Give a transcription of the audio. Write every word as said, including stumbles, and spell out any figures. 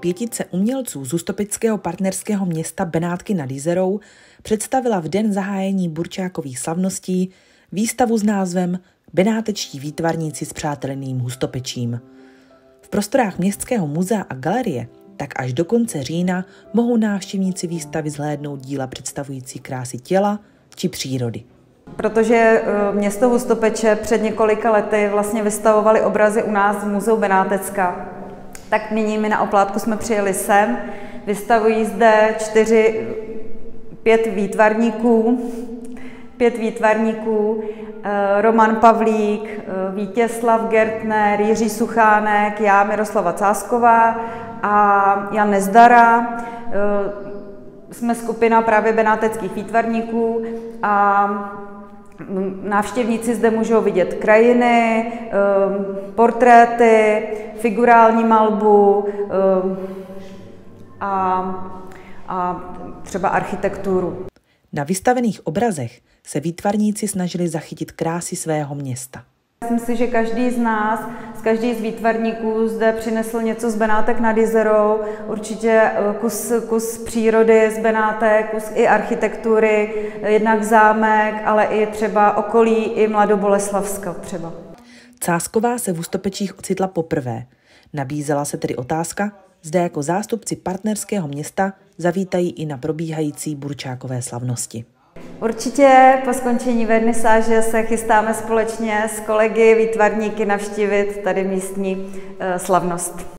pětice umělců z Ústeckého partnerského města Benátky nad Jizerou představila v den zahájení burčákových slavností výstavu s názvem Benátečtí výtvarníci s přátelným hustopečím. V prostorách Městského muzea a galerie tak až do konce října mohou návštěvníci výstavy zhlédnout díla představující krásy těla či přírody. Protože město Hustopeče před několika lety vlastně vystavovali obrazy u nás v muzeu Benátecka, tak nyní my na oplátku jsme přijeli sem. Vystavují zde čtyři, pět výtvarníků, pět výtvarníků, Roman Pavlík, Vítězslav Gertner, Jiří Suchánek, já Miroslava Cásková a Jan Nezdara. Jsme skupina právě benáteckých výtvarníků a návštěvníci zde můžou vidět krajiny, portréty, figurální malbu a, a třeba architekturu. Na vystavených obrazech se výtvarníci snažili zachytit krásy svého města. Myslím si, že každý z nás, z každý z výtvarníků zde přinesl něco z Benátek nad Jizerou, určitě kus, kus přírody z Benátek, kus i architektury, jednak zámek, ale i třeba okolí, i Mladoboleslavska třeba. Cásková se v Ústopečích ocitla poprvé. Nabízela se tedy otázka, zde jako zástupci partnerského města zavítají i na probíhající burčákové slavnosti. Určitě po skončení vernisáže se chystáme společně s kolegy výtvarníky navštívit tady místní slavnost.